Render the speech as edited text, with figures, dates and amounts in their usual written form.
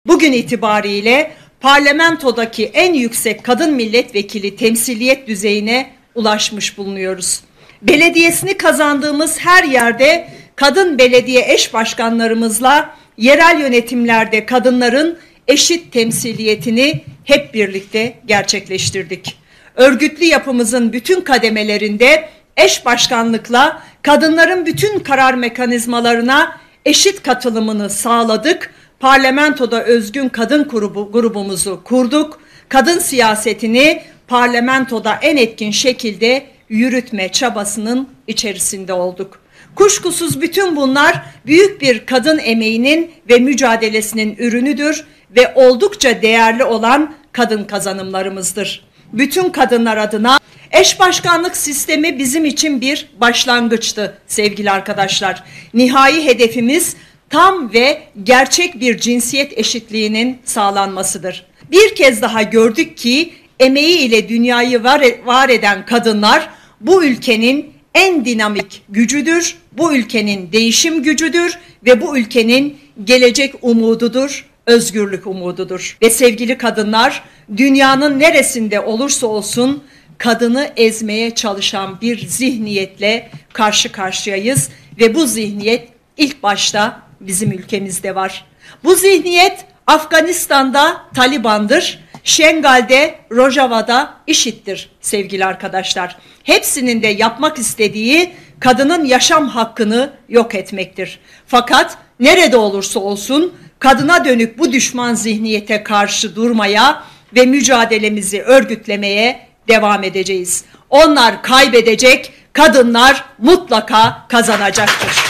Bugün itibariyle parlamentodaki en yüksek kadın milletvekili temsiliyet düzeyine ulaşmış bulunuyoruz. Belediyesini kazandığımız her yerde kadın belediye eş başkanlarımızla yerel yönetimlerde kadınların eşit temsiliyetini hep birlikte gerçekleştirdik. Örgütlü yapımızın bütün kademelerinde eş başkanlıkla kadınların bütün karar mekanizmalarına eşit katılımını sağladık. Parlamentoda özgün kadın grubumuzu kurduk. Kadın siyasetini parlamentoda en etkin şekilde yürütme çabasının içerisinde olduk. Kuşkusuz bütün bunlar büyük bir kadın emeğinin ve mücadelesinin ürünüdür ve oldukça değerli olan kadın kazanımlarımızdır. Bütün kadınlar adına eş başkanlık sistemi bizim için bir başlangıçtı sevgili arkadaşlar. Nihai hedefimiz tam ve gerçek bir cinsiyet eşitliğinin sağlanmasıdır. Bir kez daha gördük ki emeği ile dünyayı var eden kadınlar bu ülkenin en dinamik gücüdür, bu ülkenin değişim gücüdür ve bu ülkenin gelecek umududur, özgürlük umududur. Ve sevgili kadınlar, dünyanın neresinde olursa olsun kadını ezmeye çalışan bir zihniyetle karşı karşıyayız ve bu zihniyet ilk başta bizim ülkemizde var. Bu zihniyet Afganistan'da Taliban'dır, Şengal'de, Rojava'da IŞİD'dir sevgili arkadaşlar. Hepsinin de yapmak istediği kadının yaşam hakkını yok etmektir. Fakat nerede olursa olsun kadına dönük bu düşman zihniyete karşı durmaya ve mücadelemizi örgütlemeye devam edeceğiz. Onlar kaybedecek, kadınlar mutlaka kazanacaktır.